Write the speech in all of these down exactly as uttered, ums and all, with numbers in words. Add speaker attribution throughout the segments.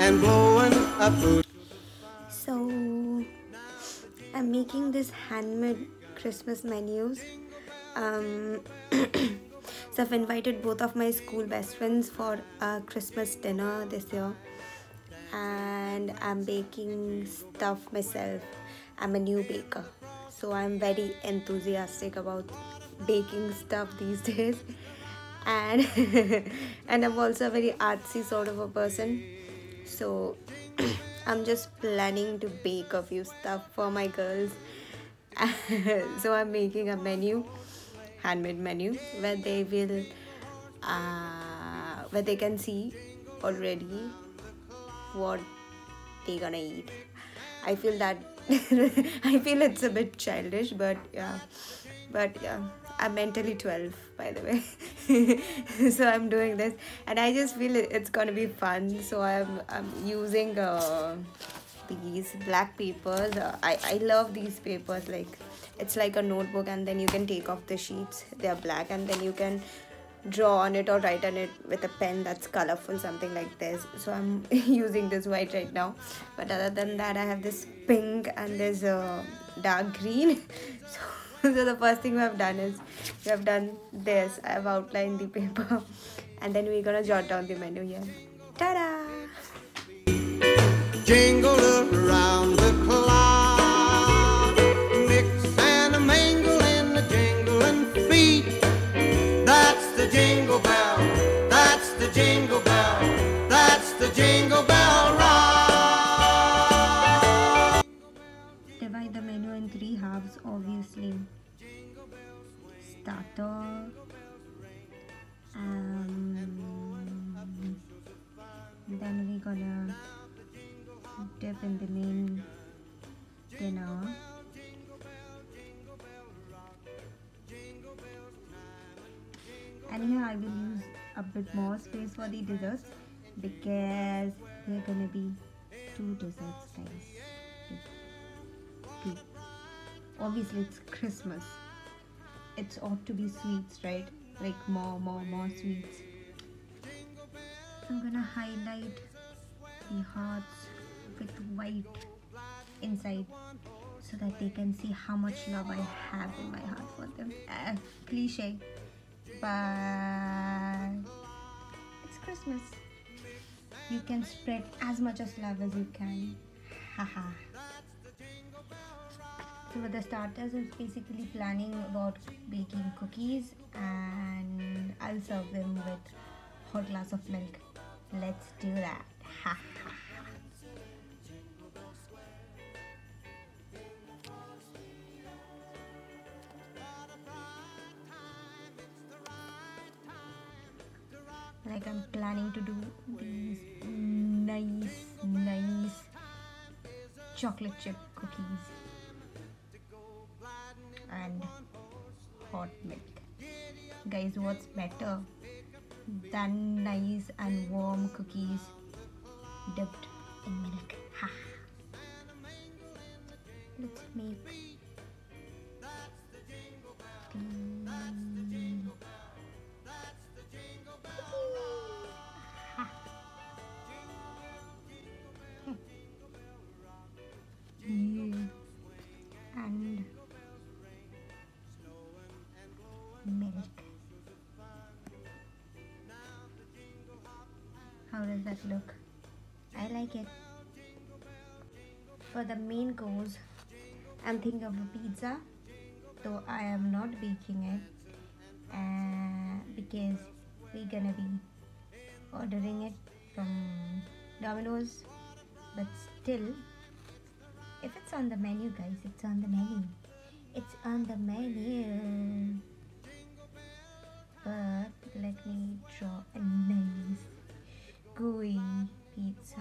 Speaker 1: and blowing up.
Speaker 2: So I'm making this handmade Christmas menus. Um, so I've invited both of my school best friends for a Christmas dinner this year, and I'm baking stuff myself. I'm a new baker, so I'm very enthusiastic about baking stuff these days. And and I'm also a very artsy sort of a person, so I'm just planning to bake a few stuff for my girls. So I'm making a menu, handmade menu, where they will uh, where they can see already what they gonna eat. I feel that I feel it's a bit childish, but yeah, but yeah, I'm mentally twelve, by the way. So I'm doing this, and I just feel it, it's gonna be fun. So I'm I'm using uh, these black papers. Uh, I I love these papers. Like, it's like a notebook, and then you can take off the sheets. They are black, and then you can draw on it or write on it with a pen that's colorful, something like this. So I'm using this white right now, but other than that, I have this pink and there's a dark green. So, so the first thing we have done is we have done this. I have outlined the paper, and then we're gonna jot down the menu here. Ta-da!
Speaker 1: Jingle around the clock, mix and a mingle in the jingling feet. That's the jingle bell, that's the jingle bell, that's the jingle bell rock.
Speaker 2: Divide the menu in three halves, obviously. Starter, um, then we're gonna dip in the main dinner. And here I will use a bit more space for the desserts, because there are gonna be two desserts, guys. Two. Obviously, it's Christmas. It's ought to be sweets, right? Like more, more, more sweets. I'm gonna highlight the hearts with white inside, so that they can see how much love I have in my heart for them. Uh, cliche, but it's Christmas. You can spread as much as love as you can. Haha. So for the starters, I'm basically planning about baking cookies, and I'll serve them with hot glass of milk. Let's do that. Ha ha ha. Like, I'm planning to do these nice, nice chocolate chip cookies and hot milk. Guys, what's better than nice and warm cookies dipped in milk? Ha! Let's make and milk. How does that look? I like it. For the main course, I'm thinking of a pizza, though I am not baking it, uh, because we're gonna be ordering it from Domino's. But still, if it's on the menu, guys, it's on the menu. It's on the menu. But let me draw a nice gooey pizza.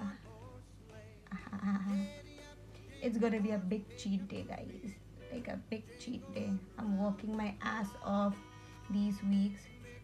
Speaker 2: It's gonna be a big cheat day, guys. Like a big cheat day. I'm working my ass off these weeks,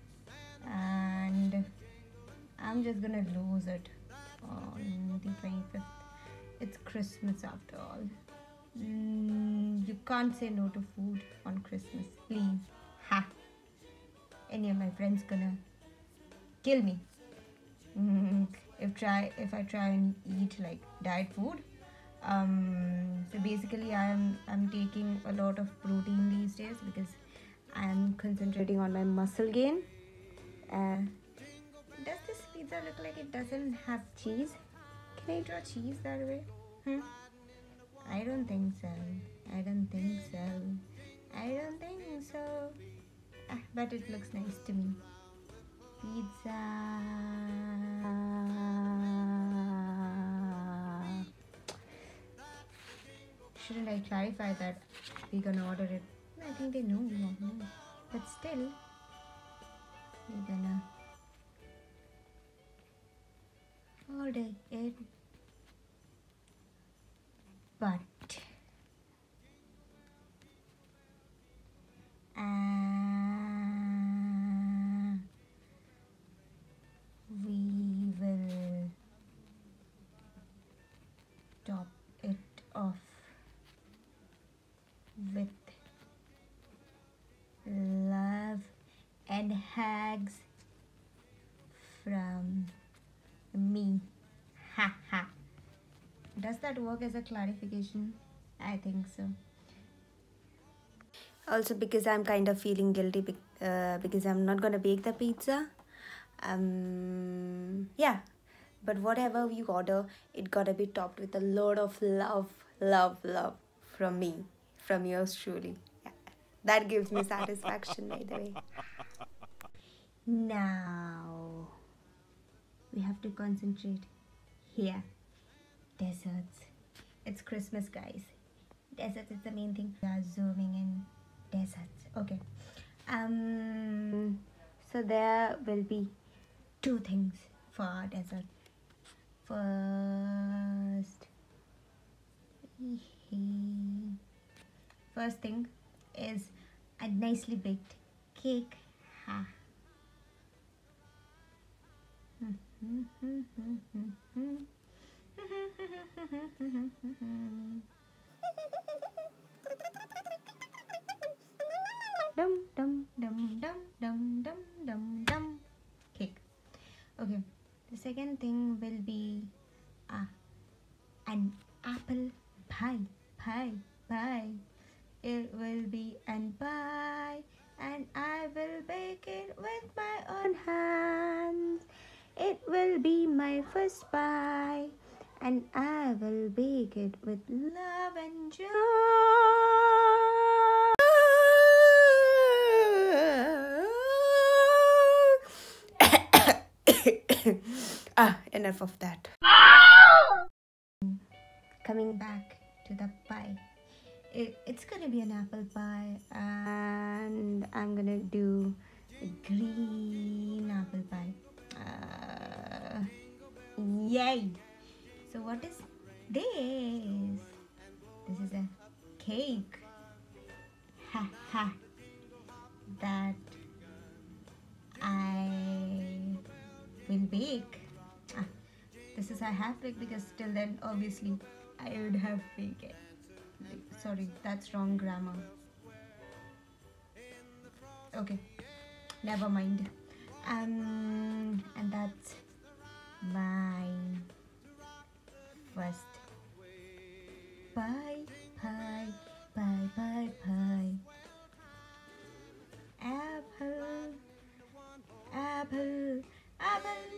Speaker 2: and I'm just gonna lose it on the twenty-fifth. It's Christmas after all. Mm, you can't say no to food on Christmas, please. Ha! Any of my friends gonna kill me. Mm, if try if I try and eat like diet food. Um, so basically, I'm I'm taking a lot of protein these days because I'm concentrating on my muscle gain. Uh, does this pizza look like it doesn't have cheese? Can I draw cheese that way? Hmm? I don't think so. I don't think so. I don't think so. Ah, but it looks nice to me. Pizza. Shouldn't I clarify that we're gonna order it? I think they know we want more. But still, we're gonna order it. But uh, we will top it off with love and hugs from me. Ha ha. Does that work as a clarification? I think so. Also, because I'm kind of feeling guilty be uh, because I'm not gonna bake the pizza. Um, yeah, but whatever you order, it gotta be topped with a lot of love, love, love from me, from yours truly. Yeah, that gives me satisfaction, by the way. Now we have to concentrate here. Desserts. It's Christmas, guys. Desserts is the main thing. We are zooming in desserts. Okay. Um. So there will be two things for our dessert. First, first thing is a nicely baked cake. Ha. Dum dum dum dum dum dum dum dum. Cake. Okay. The second thing will be uh, an apple pie. Pie. Pie. It will be an pie, and I will bake it with my own hands. It will be my first pie, and I will bake it with love and joy. Ah, enough of that. Coming back to the pie. It, it's gonna be an apple pie, and I'm gonna do a green apple pie. Uh, yay! So what is this? This is a cake. Ha ha. That I will bake. Ah, this is a half bake because till then obviously I would have baked it. Sorry, that's wrong grammar. Okay, never mind. Um, and that's my first pie, pie, pie, pie, pie. Apple, apple, apple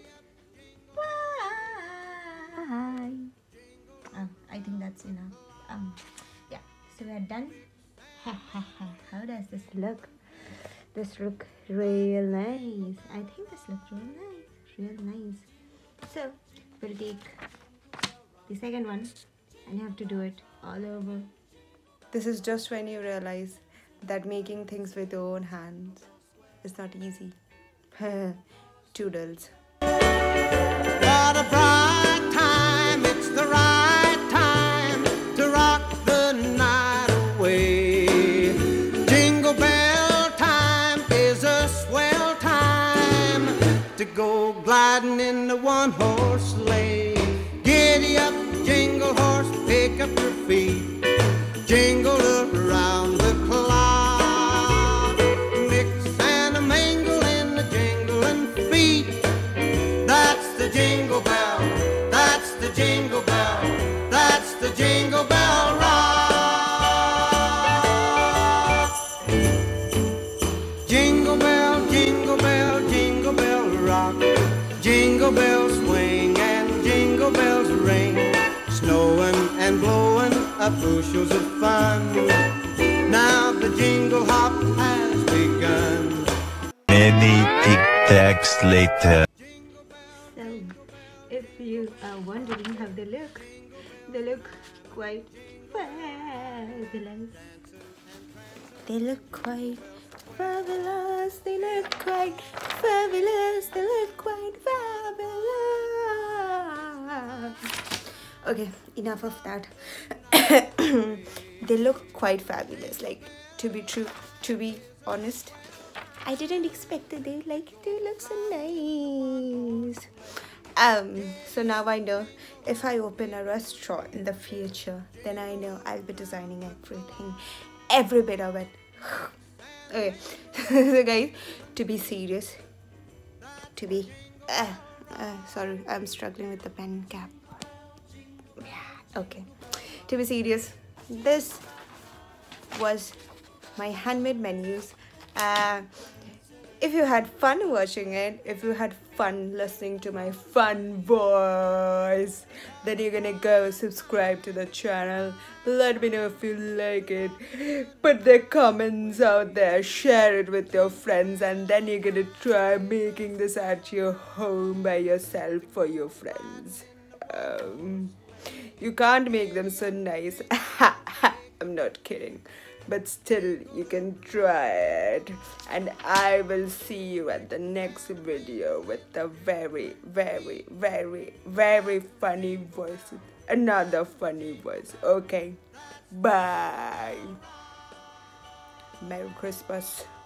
Speaker 2: pie. Oh, I think that's enough. Um, yeah. So we're done. Ha ha ha. How does this look? This look real nice. I think this looks real nice. Real nice. So we'll take the second one and you have to do it all over. This is just when you realize that making things with your own hands is not easy. Toodles.
Speaker 1: What a bright time, it's the right time to rock the night away. Jingle bell time is a swell time to go gliding in the one-horse sleigh. Giddy up, jingle horse, pick up your feet, jingle around the clock. Mix and a mingle in the jingling feet. That's the jingle bell. That's the jingle bell, that's the jingle bell rock. Jingle bell, jingle bell, jingle bell rock. Jingle bells swing and jingle bells ring. Snowing and blowing up bushels of fun. Now the jingle hop has begun.
Speaker 3: Many tic-tacs later.
Speaker 2: So, if you are wondering how they look, they look quite fabulous. They look quite fabulous. They look quite fabulous. They look quite fabulous. Okay, enough of that. They look quite fabulous. Like, to be true, to be honest, I didn't expect that they like they look so nice. Um, so now I know if I open a restaurant in the future, then I know I'll be designing everything, every bit of it. Okay, so guys, to be serious, to be, uh, uh, sorry, I'm struggling with the pen cap. Yeah, okay. To be serious, this was my handmade menus. Uh, if you had fun watching it, if you had fun listening to my fun voice, then you're gonna go subscribe to the channel. Let me know if you like it. Put the comments out there, share it with your friends, and then you're gonna try making this at your home by yourself for your friends. Um, you can't make them so nice. I'm not kidding. But still, you can try it. And I will see you at the next video with a very, very, very, very funny voice. Another funny voice. Okay. Bye. Merry Christmas.